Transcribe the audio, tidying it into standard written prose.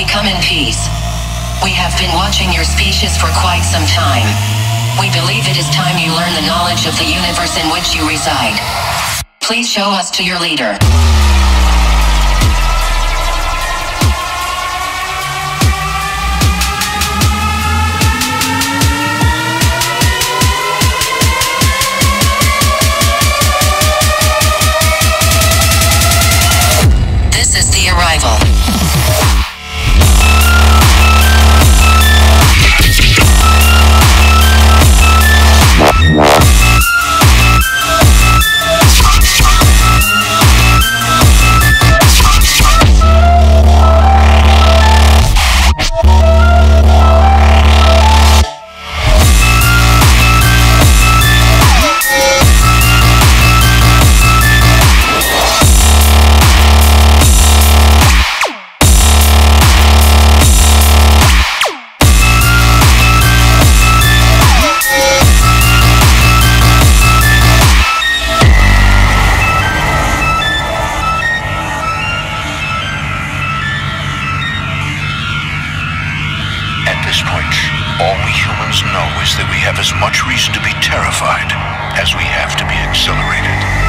Come in peace. We have been watching your species for quite some time. We believe it is time you learn the knowledge of the universe in which you reside. Please show us to your leader. This is the arrival. At this point, all we humans know is that we have as much reason to be terrified as we have to be exhilarated.